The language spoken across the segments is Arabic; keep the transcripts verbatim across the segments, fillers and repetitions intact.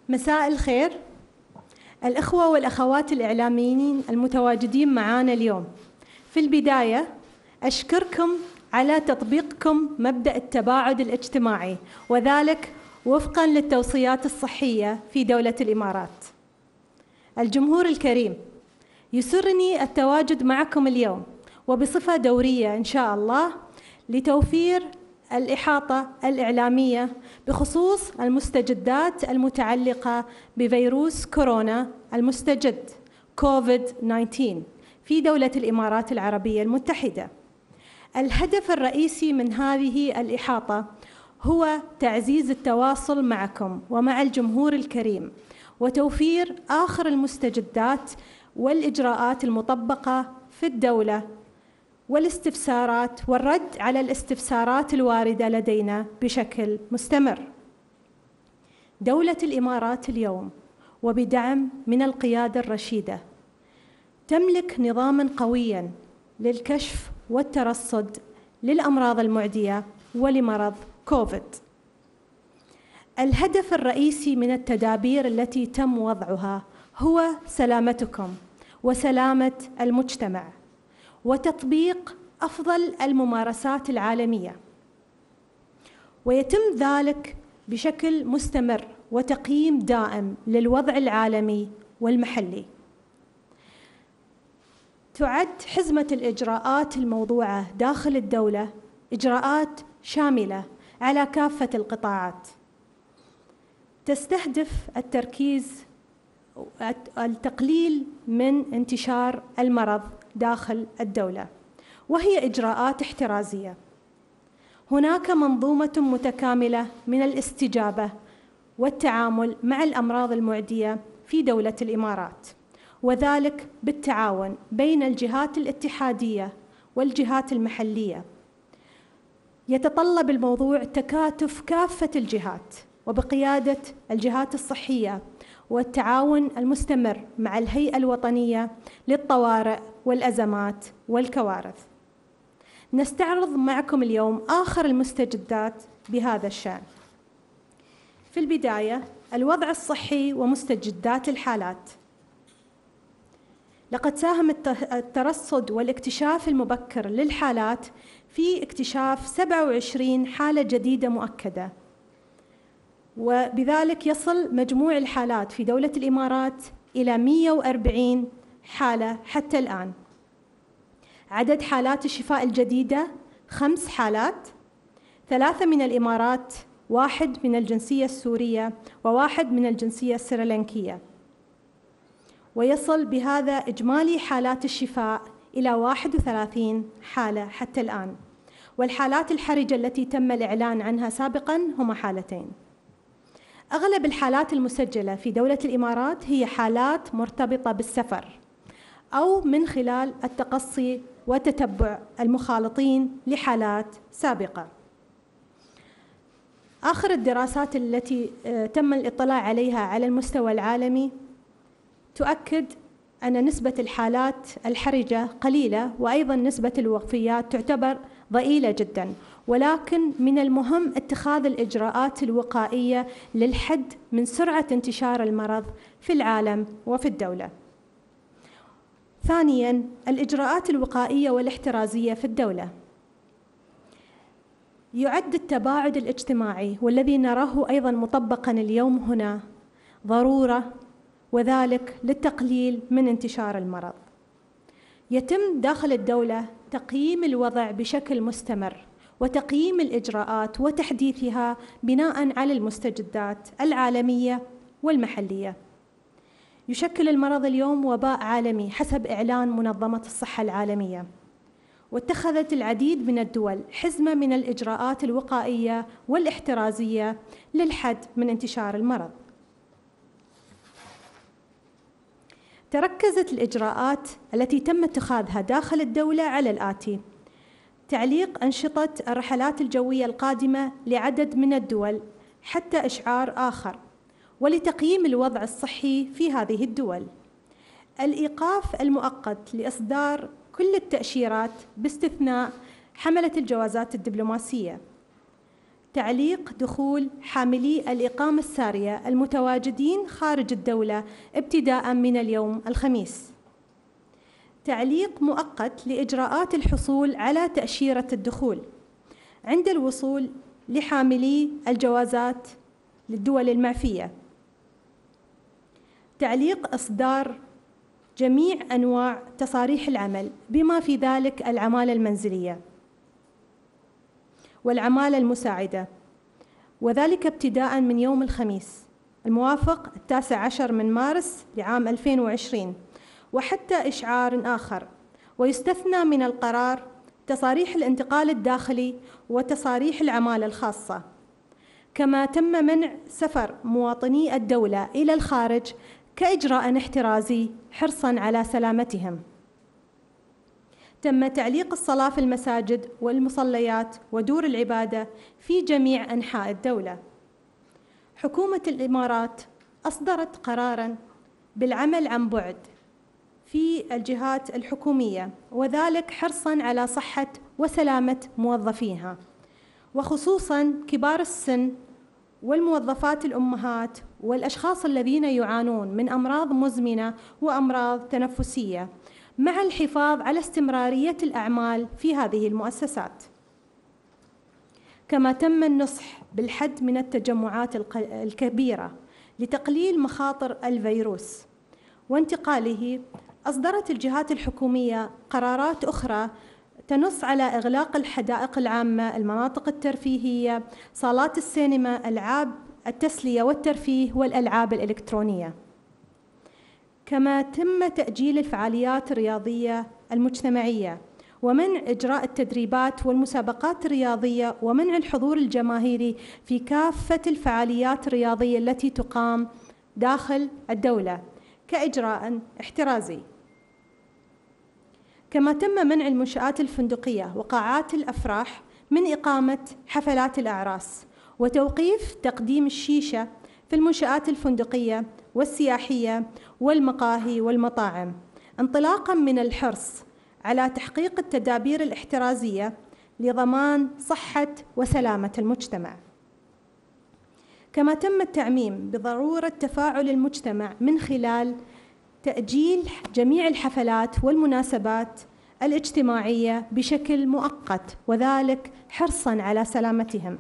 مساء الخير الإخوة والأخوات الإعلاميين المتواجدين معنا اليوم. في البداية أشكركم على تطبيقكم مبدأ التباعد الاجتماعي، وذلك وفقاً للتوصيات الصحية في دولة الإمارات. الجمهور الكريم، يسرني التواجد معكم اليوم وبصفة دورية إن شاء الله لتوفير الإحاطة الإعلامية بخصوص المستجدات المتعلقة بفيروس كورونا المستجد كوفيد تسعة عشر في دولة الإمارات العربية المتحدة. الهدف الرئيسي من هذه الإحاطة هو تعزيز التواصل معكم ومع الجمهور الكريم، وتوفير آخر المستجدات والإجراءات المطبقة في الدولة، والاستفسارات والرد على الاستفسارات الواردة لدينا بشكل مستمر. دولة الإمارات اليوم وبدعم من القيادة الرشيدة تملك نظاماً قوياً للكشف والترصد للأمراض المعدية ولمرض كوفيد. الهدف الرئيسي من التدابير التي تم وضعها هو سلامتكم وسلامة المجتمع، وتطبيق أفضل الممارسات العالمية، ويتم ذلك بشكل مستمر وتقييم دائم للوضع العالمي والمحلي. تعد حزمة الإجراءات الموضوعة داخل الدولة إجراءات شاملة على كافة القطاعات، تستهدف التركيز التقليل من انتشار المرض داخل الدولة، وهي إجراءات احترازية. هناك منظومة متكاملة من الاستجابة والتعامل مع الأمراض المعدية في دولة الإمارات، وذلك بالتعاون بين الجهات الاتحادية والجهات المحلية. يتطلب الموضوع تكاتف كافة الجهات وبقيادة الجهات الصحية والتعاون المستمر مع الهيئة الوطنية للطوارئ والأزمات والكوارث. نستعرض معكم اليوم آخر المستجدات بهذا الشأن. في البداية الوضع الصحي ومستجدات الحالات. لقد ساهم الترصد والاكتشاف المبكر للحالات في اكتشاف سبعة وعشرين حالة جديدة مؤكدة، وبذلك يصل مجموع الحالات في دولة الإمارات إلى مئة وأربعين حالة حتى الآن. عدد حالات الشفاء الجديدة خمس حالات، ثلاثة من الإمارات، واحد من الجنسية السورية، وواحد من الجنسية السريلانكية، ويصل بهذا إجمالي حالات الشفاء إلى واحد وثلاثين حالة حتى الآن. والحالات الحرجة التي تم الإعلان عنها سابقاً هما حالتين. أغلب الحالات المسجلة في دولة الإمارات هي حالات مرتبطة بالسفر أو من خلال التقصي وتتبع المخالطين لحالات سابقة. آخر الدراسات التي تم الاطلاع عليها على المستوى العالمي تؤكد أن نسبة الحالات الحرجة قليلة، وأيضاً نسبة الوفيات تعتبر ضئيلة جداً، ولكن من المهم اتخاذ الإجراءات الوقائية للحد من سرعة انتشار المرض في العالم وفي الدولة. ثانياً الإجراءات الوقائية والاحترازية في الدولة. يعد التباعد الاجتماعي والذي نراه أيضاً مطبقاً اليوم هنا ضرورة، وذلك للتقليل من انتشار المرض. يتم داخل الدولة تقييم الوضع بشكل مستمر وتقييم الإجراءات وتحديثها بناء على المستجدات العالمية والمحلية. يشكل المرض اليوم وباء عالمي حسب إعلان منظمة الصحة العالمية، واتخذت العديد من الدول حزمة من الإجراءات الوقائية والاحترازية للحد من انتشار المرض. تركزت الإجراءات التي تم اتخاذها داخل الدولة على الآتي: تعليق أنشطة الرحلات الجوية القادمة لعدد من الدول حتى إشعار آخر، ولتقييم الوضع الصحي في هذه الدول. الإيقاف المؤقت لإصدار كل التأشيرات باستثناء حملة الجوازات الدبلوماسية. تعليق دخول حاملي الإقامة السارية المتواجدين خارج الدولة ابتداء من اليوم الخميس. تعليق مؤقت لإجراءات الحصول على تأشيرة الدخول عند الوصول لحاملي الجوازات للدول المعفية. تعليق إصدار جميع أنواع تصاريح العمل بما في ذلك العمالة المنزلية والعمالة المساعدة، وذلك ابتداء من يوم الخميس الموافق التاسع عشر من مارس لعام ألفين وعشرين، وحتى إشعار آخر. ويستثنى من القرار تصاريح الانتقال الداخلي وتصاريح العمالة الخاصة. كما تم منع سفر مواطني الدولة إلى الخارج كإجراء احترازي حرصاً على سلامتهم. تم تعليق الصلاة في المساجد والمصليات ودور العبادة في جميع أنحاء الدولة. حكومة الإمارات أصدرت قراراً بالعمل عن بعد في الجهات الحكومية، وذلك حرصاً على صحة وسلامة موظفيها، وخصوصاً كبار السن والموظفات الأمهات والأشخاص الذين يعانون من أمراض مزمنة وأمراض تنفسية، مع الحفاظ على استمرارية الأعمال في هذه المؤسسات. كما تم النصح بالحد من التجمعات الكبيرة لتقليل مخاطر الفيروس وانتقاله. أصدرت الجهات الحكومية قرارات أخرى تنص على إغلاق الحدائق العامة، المناطق الترفيهية، صالات السينما، ألعاب التسلية والترفيه والألعاب الإلكترونية. كما تم تأجيل الفعاليات الرياضية المجتمعية ومنع إجراء التدريبات والمسابقات الرياضية ومنع الحضور الجماهيري في كافة الفعاليات الرياضية التي تقام داخل الدولة كإجراء احترازي. كما تم منع المنشآت الفندقية وقاعات الأفراح من إقامة حفلات الأعراس، وتوقيف تقديم الشيشة في المنشآت الفندقية والسياحية والمقاهي والمطاعم، انطلاقاً من الحرص على تحقيق التدابير الاحترازية لضمان صحة وسلامة المجتمع. كما تم التعميم بضرورة تفاعل المجتمع من خلال تأجيل جميع الحفلات والمناسبات الاجتماعية بشكل مؤقت، وذلك حرصاً على سلامتهم.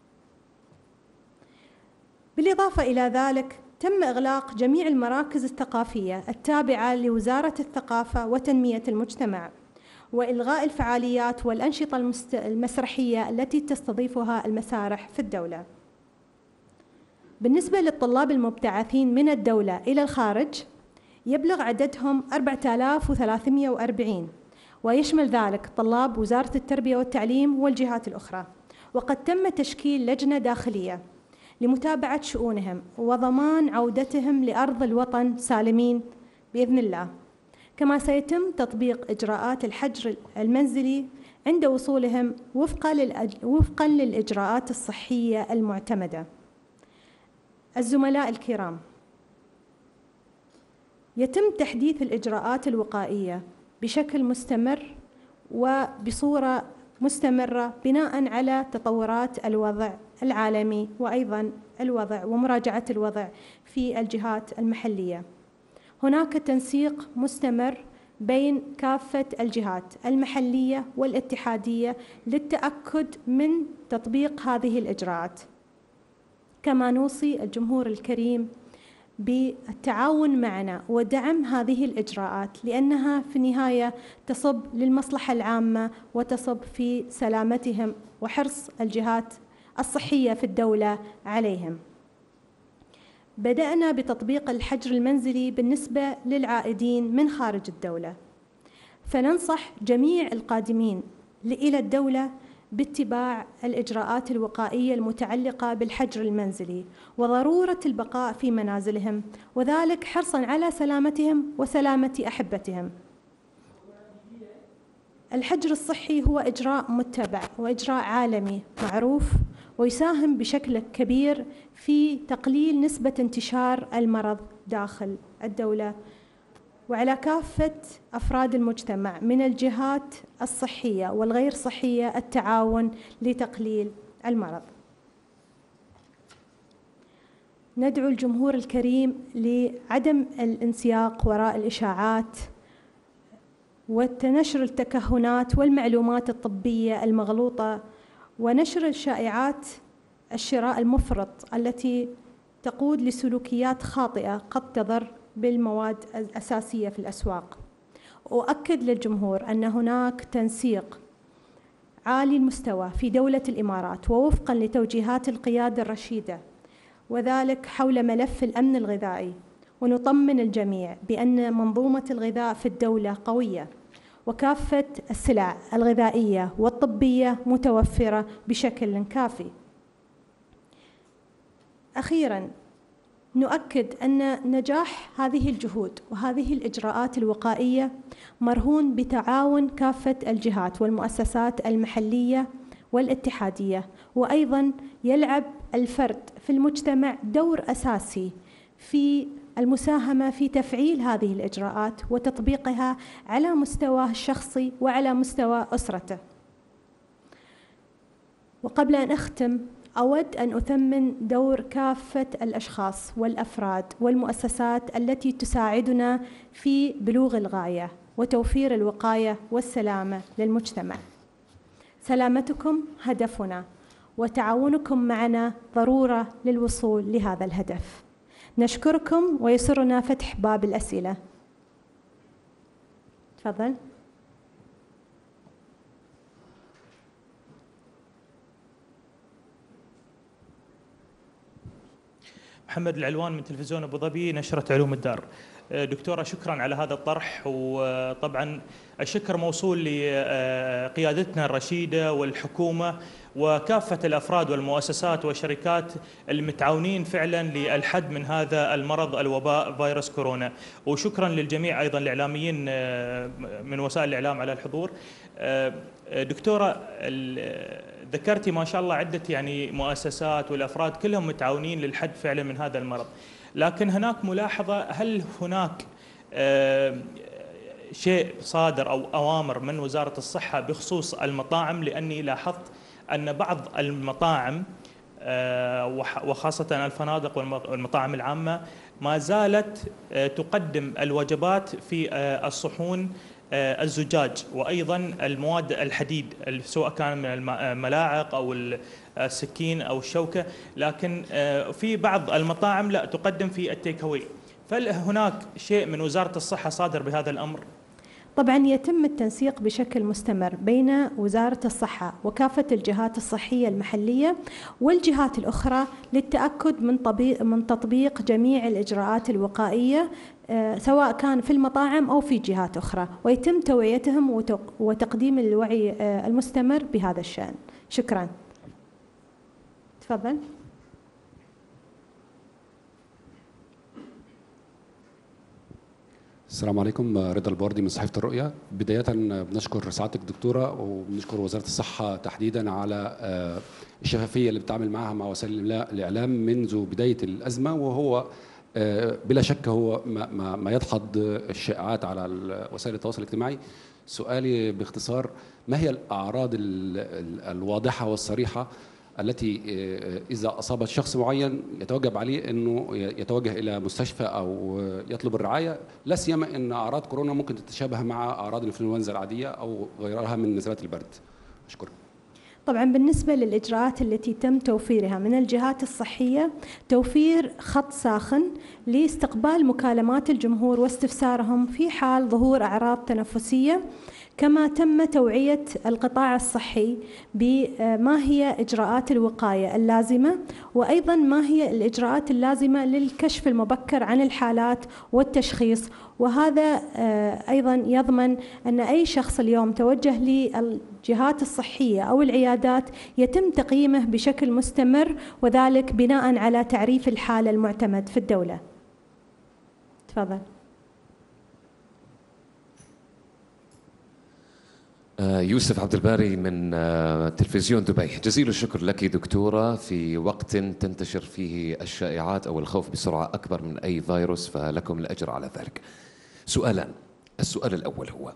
بالإضافة إلى ذلك تم إغلاق جميع المراكز الثقافية التابعة لوزارة الثقافة وتنمية المجتمع، وإلغاء الفعاليات والأنشطة المسرحية التي تستضيفها المسارح في الدولة. بالنسبة للطلاب المبتعثين من الدولة إلى الخارج يبلغ عددهم أربعة آلاف وثلاثمئة وأربعين، ويشمل ذلك طلاب وزارة التربية والتعليم والجهات الأخرى. وقد تم تشكيل لجنة داخلية لمتابعة شؤونهم وضمان عودتهم لأرض الوطن سالمين بإذن الله. كما سيتم تطبيق إجراءات الحجر المنزلي عند وصولهم وفقاً للإجراءات الصحية المعتمدة. الزملاء الكرام، يتم تحديث الإجراءات الوقائية بشكل مستمر وبصورة مستمرة بناء على تطورات الوضع العالمي وأيضا الوضع ومراجعة الوضع في الجهات المحلية. هناك تنسيق مستمر بين كافة الجهات المحلية والاتحادية للتأكد من تطبيق هذه الإجراءات. كما نوصي الجمهور الكريم بالتعاون معنا ودعم هذه الإجراءات، لأنها في النهاية تصب للمصلحة العامة وتصب في سلامتهم وحرص الجهات الصحية في الدولة عليهم. بدأنا بتطبيق الحجر المنزلي بالنسبة للعائدين من خارج الدولة، فننصح جميع القادمين إلى الدولة باتباع الإجراءات الوقائية المتعلقة بالحجر المنزلي وضرورة البقاء في منازلهم، وذلك حرصاً على سلامتهم وسلامة أحبتهم. الحجر الصحي هو إجراء متبع وإجراء عالمي معروف، ويساهم بشكل كبير في تقليل نسبة انتشار المرض داخل الدولة وعلى كافة أفراد المجتمع من الجهات الصحية والغير صحية التعاون لتقليل المرض. ندعو الجمهور الكريم لعدم الانسياق وراء الإشاعات وتنشر التكهنات والمعلومات الطبية المغلوطة ونشر الشائعات الشراء المفرط التي تقود لسلوكيات خاطئة قد تضر بالمواد الأساسية في الأسواق. أؤكد للجمهور أن هناك تنسيق عالي المستوى في دولة الإمارات ووفقاً لتوجيهات القيادة الرشيدة، وذلك حول ملف الأمن الغذائي، ونطمن الجميع بأن منظومة الغذاء في الدولة قوية وكافة السلع الغذائية والطبية متوفرة بشكل كافي. أخيراً، نؤكد أن نجاح هذه الجهود وهذه الإجراءات الوقائية مرهون بتعاون كافة الجهات والمؤسسات المحلية والاتحادية، وأيضاً يلعب الفرد في المجتمع دور أساسي في المساهمة في تفعيل هذه الإجراءات وتطبيقها على مستواه الشخصي وعلى مستوى أسرته. وقبل أن أختم، أود أن أثمن دور كافة الأشخاص والأفراد والمؤسسات التي تساعدنا في بلوغ الغاية وتوفير الوقاية والسلامة للمجتمع. سلامتكم هدفنا، وتعاونكم معنا ضرورة للوصول لهذا الهدف. نشكركم ويسرنا فتح باب الأسئلة. تفضل. محمد العلوان من تلفزيون أبو ظبي، نشرة علوم الدار. دكتورة، شكرا على هذا الطرح، وطبعا الشكر موصول لقيادتنا الرشيدة والحكومة وكافة الأفراد والمؤسسات والشركات المتعاونين فعلا للحد من هذا المرض الوباء فيروس كورونا، وشكرا للجميع أيضا الإعلاميين من وسائل الإعلام على الحضور. دكتورة، ذكرتي ما شاء الله عدة يعني مؤسسات والأفراد كلهم متعاونين للحد فعلا من هذا المرض، لكن هناك ملاحظة، هل هناك شيء صادر أو أوامر من وزارة الصحة بخصوص المطاعم؟ لأني لاحظت أن بعض المطاعم وخاصة الفنادق والمطاعم العامة ما زالت تقدم الوجبات في الصحون الزجاج، وأيضا المواد الحديد سواء كان من الملاعق أو السكين أو الشوكة، لكن في بعض المطاعم لا تقدم في التيك أواي. فهل هناك شيء من وزارة الصحة صادر بهذا الأمر؟ طبعا يتم التنسيق بشكل مستمر بين وزارة الصحة وكافة الجهات الصحية المحلية والجهات الأخرى للتأكد من من تطبيق جميع الإجراءات الوقائية سواء كان في المطاعم أو في جهات أخرى، ويتم توعيتهم وتقديم الوعي المستمر بهذا الشأن. شكرا. تفضل. السلام عليكم، رضا البوردي من صحيفة الرؤية. بداية بنشكر سعادتك دكتورة، وبنشكر وزارة الصحة تحديدا على الشفافية اللي بتعمل معها مع وسائل الإعلام منذ بداية الأزمة، وهو بلا شك هو ما, ما يدحض الشائعات على وسائل التواصل الاجتماعي. سؤالي باختصار، ما هي الأعراض الواضحة والصريحة التي إذا أصابت شخص معين يتوجب عليه أنه يتوجه إلى مستشفى أو يطلب الرعاية، لا سيما أن أعراض كورونا ممكن تتشابه مع أعراض الإنفلونزا العادية أو غيرها من نزلات البرد؟ أشكرك. طبعا بالنسبة للإجراءات التي تم توفيرها من الجهات الصحية، توفير خط ساخن لاستقبال مكالمات الجمهور واستفسارهم في حال ظهور أعراض تنفسية، كما تم توعية القطاع الصحي بما هي إجراءات الوقاية اللازمة، وأيضا ما هي الإجراءات اللازمة للكشف المبكر عن الحالات والتشخيص. وهذا أيضا يضمن أن أي شخص اليوم توجه للجهات الصحية أو العيادات يتم تقييمه بشكل مستمر، وذلك بناء على تعريف الحالة المعتمد في الدولة. تفضل. يوسف عبد الباري من تلفزيون دبي. جزيل الشكر لك دكتورة، في وقت تنتشر فيه الشائعات أو الخوف بسرعة أكبر من أي فيروس، فلكم الأجر على ذلك. سؤالان. السؤال الأول هو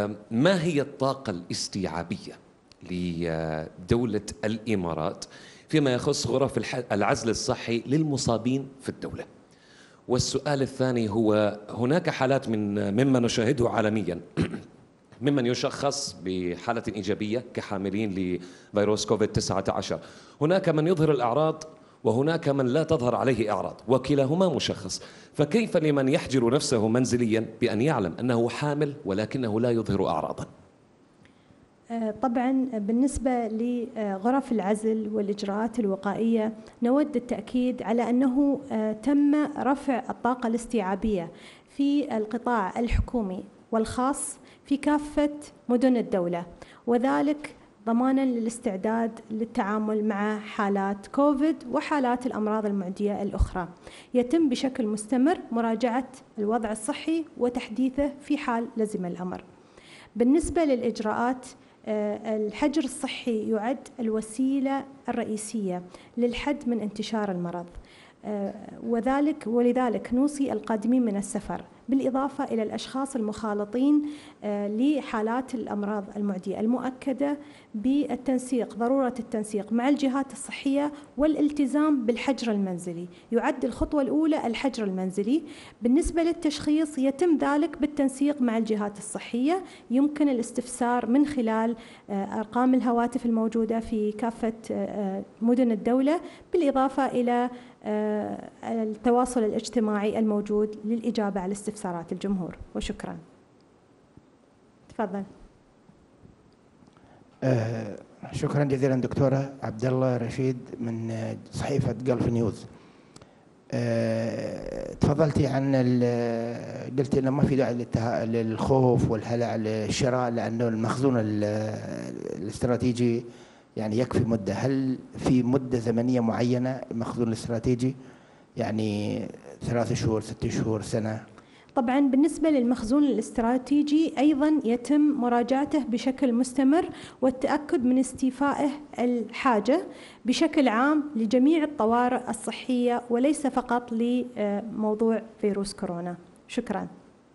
ما هي الطاقة الاستيعابية لدولة الإمارات فيما يخص غرف العزل الصحي للمصابين في الدولة. والسؤال الثاني هو هناك حالات من مما نشاهده عالميا ممن يشخص بحالة إيجابية كحاملين لفيروس كوفيد تسعة عشر، هناك من يظهر الأعراض وهناك من لا تظهر عليه أعراض وكلاهما مشخص، فكيف لمن يحجر نفسه منزليا بأن يعلم أنه حامل ولكنه لا يظهر أعراضا؟ طبعا بالنسبة لغرف العزل والإجراءات الوقائية نود التأكيد على أنه تم رفع الطاقة الاستيعابية في القطاع الحكومي والخاص في كافة مدن الدولة، وذلك ضمانا للاستعداد للتعامل مع حالات كوفيد وحالات الأمراض المعدية الأخرى. يتم بشكل مستمر مراجعة الوضع الصحي وتحديثه في حال لزم الأمر. بالنسبة للإجراءات، الحجر الصحي يعد الوسيلة الرئيسية للحد من انتشار المرض، وذلك ولذلك نوصي القادمين من السفر بالإضافة إلى الأشخاص المخالطين لحالات الأمراض المعدية المؤكدة بالتنسيق، ضرورة التنسيق مع الجهات الصحية والالتزام بالحجر المنزلي. يعد الخطوة الأولى الحجر المنزلي. بالنسبة للتشخيص يتم ذلك بالتنسيق مع الجهات الصحية، يمكن الاستفسار من خلال أرقام الهواتف الموجودة في كافة مدن الدولة، بالإضافة إلى التواصل الاجتماعي الموجود للإجابة على استفسارات الجمهور. وشكرا. تفضل. آه شكرا جزيلا دكتورة عبد الله رشيد من صحيفة جلف نيوز. آه تفضلتي عن قلتي انه ما في داعي للخوف والهلع للشراء لانه المخزون الاستراتيجي يعني يكفي مدة. هل في مدة زمنية معينة المخزون الاستراتيجي؟ يعني ثلاث شهور، ست شهور، سنة؟ طبعا بالنسبة للمخزون الاستراتيجي أيضا يتم مراجعته بشكل مستمر والتأكد من استيفائه الحاجة بشكل عام لجميع الطوارئ الصحية وليس فقط لموضوع فيروس كورونا. شكرا.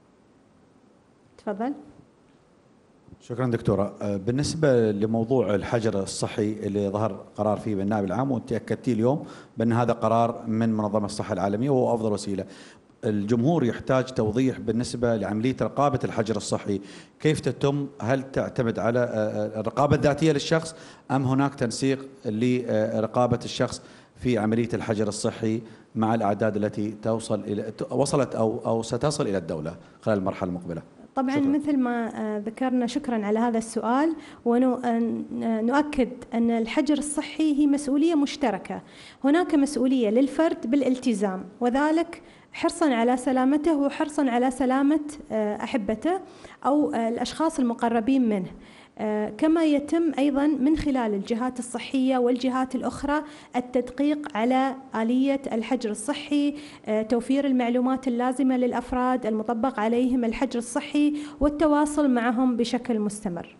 تفضل. شكرا دكتورة. بالنسبة لموضوع الحجر الصحي اللي ظهر قرار فيه بالنائب العام وانت أكدتي اليوم بأن هذا قرار من منظمة الصحة العالمية وهو أفضل وسيلة، الجمهور يحتاج توضيح بالنسبة لعملية رقابة الحجر الصحي، كيف تتم؟ هل تعتمد على الرقابة الذاتية للشخص أم هناك تنسيق لرقابة الشخص في عملية الحجر الصحي مع الأعداد التي توصل إلى وصلت أو أو ستصل إلى الدولة خلال المرحلة المقبلة؟ طبعا شكرا. مثل ما ذكرنا، شكرا على هذا السؤال، ونؤكد أن الحجر الصحي هي مسؤولية مشتركة. هناك مسؤولية للفرد بالالتزام، وذلك حرصا على سلامته وحرصا على سلامة أحبته أو الأشخاص المقربين منه، كما يتم أيضا من خلال الجهات الصحية والجهات الأخرى التدقيق على آلية الحجر الصحي، توفير المعلومات اللازمة للأفراد المطبق عليهم الحجر الصحي والتواصل معهم بشكل مستمر.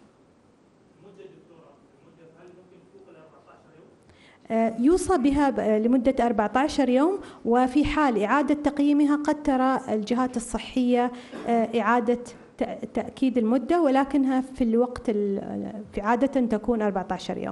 يوصى بها لمدة أربعة عشر يوم، وفي حال إعادة تقييمها قد ترى الجهات الصحية إعادة تأكيد المدة، ولكنها في الوقت في عادة تكون أربعة عشر يوم.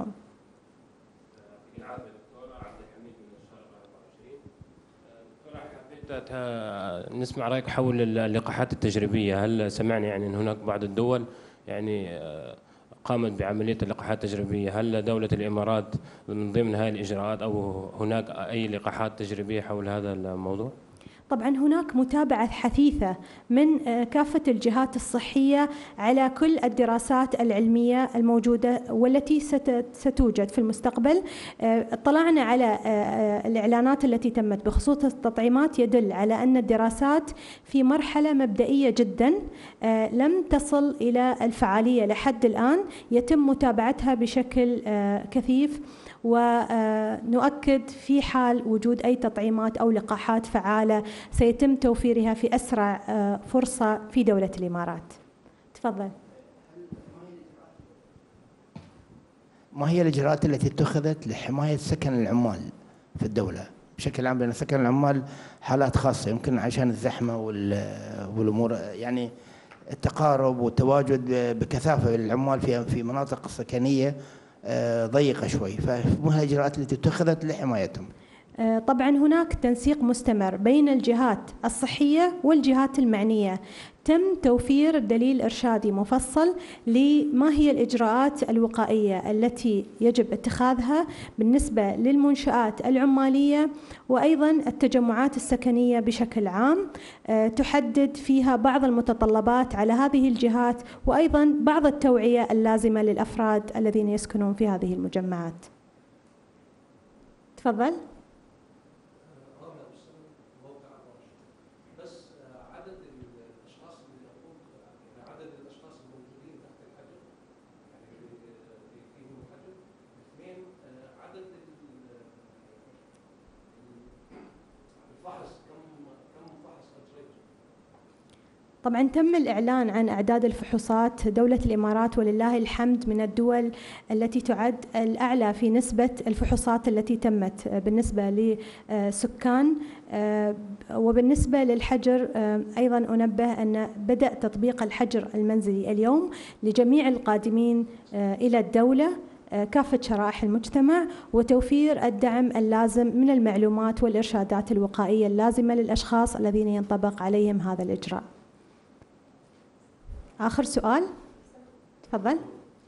نسمع رأيك حول اللقاحات التجريبية. هل سمعنا يعني أن هناك بعض الدول يعني قامت بعملية اللقاحات التجريبية؟ هل دولة الإمارات من ضمن هذه الإجراءات أو هناك أي لقاحات تجريبية حول هذا الموضوع؟ طبعا هناك متابعة حثيثة من كافة الجهات الصحية على كل الدراسات العلمية الموجودة والتي ستوجد في المستقبل. اطلعنا على الإعلانات التي تمت بخصوص التطعيمات، يدل على أن الدراسات في مرحلة مبدئية جدا لم تصل إلى الفعالية لحد الآن، يتم متابعتها بشكل كثيف، ونؤكد في حال وجود أي تطعيمات أو لقاحات فعالة سيتم توفيرها في أسرع فرصة في دولة الإمارات. تفضل. ما هي الإجراءات التي اتخذت لحماية سكن العمال في الدولة بشكل عام؟ لأن سكن العمال حالات خاصة، يمكن عشان الزحمة والأمور، يعني التقارب والتواجد بكثافة للعمال في في مناطق سكنية ضيقة شوي، فما هي الإجراءات التي اتخذت لحمايتهم؟ طبعا هناك تنسيق مستمر بين الجهات الصحية والجهات المعنية. تم توفير دليل إرشادي مفصل لما هي الإجراءات الوقائية التي يجب اتخاذها بالنسبة للمنشآت العمالية وأيضا التجمعات السكنية بشكل عام، تحدد فيها بعض المتطلبات على هذه الجهات وأيضا بعض التوعية اللازمة للأفراد الذين يسكنون في هذه المجمعات. تفضل. طبعا تم الإعلان عن أعداد الفحوصات. دولة الإمارات ولله الحمد من الدول التي تعد الأعلى في نسبة الفحوصات التي تمت بالنسبة لسكان. وبالنسبة للحجر أيضا أنبه أن بدأ تطبيق الحجر المنزلي اليوم لجميع القادمين إلى الدولة كافة شرائح المجتمع، وتوفير الدعم اللازم من المعلومات والإرشادات الوقائية اللازمة للأشخاص الذين ينطبق عليهم هذا الإجراء. آخر سؤال، تفضل.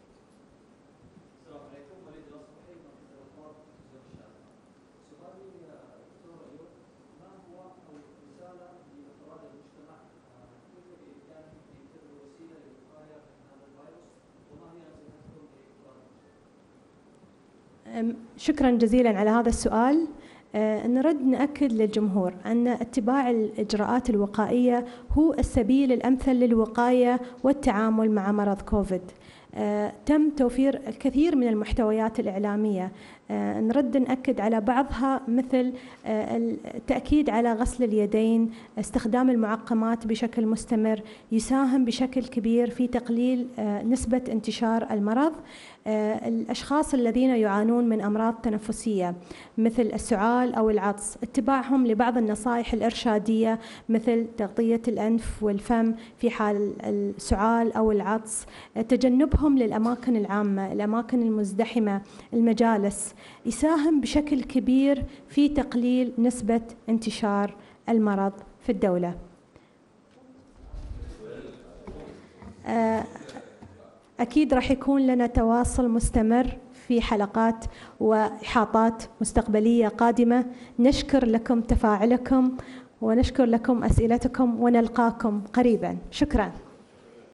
شكرا جزيلا على هذا السؤال. نرد نأكد للجمهور أن اتباع الإجراءات الوقائية هو السبيل الأمثل للوقاية والتعامل مع مرض كوفيد. تم توفير الكثير من المحتويات الإعلامية، نرد نأكد على بعضها مثل التأكيد على غسل اليدين، استخدام المعقمات بشكل مستمر يساهم بشكل كبير في تقليل نسبة انتشار المرض. الأشخاص الذين يعانون من أمراض تنفسية مثل السعال أو العطس، اتباعهم لبعض النصائح الإرشادية مثل تغطية الأنف والفم في حال السعال أو العطس، تجنبهم للأماكن العامة، الأماكن المزدحمة، المجالس، يساهم بشكل كبير في تقليل نسبة انتشار المرض في الدولة. أكيد راح يكون لنا تواصل مستمر في حلقات وإحاطات مستقبلية قادمة. نشكر لكم تفاعلكم ونشكر لكم أسئلتكم ونلقاكم قريبا. شكرا.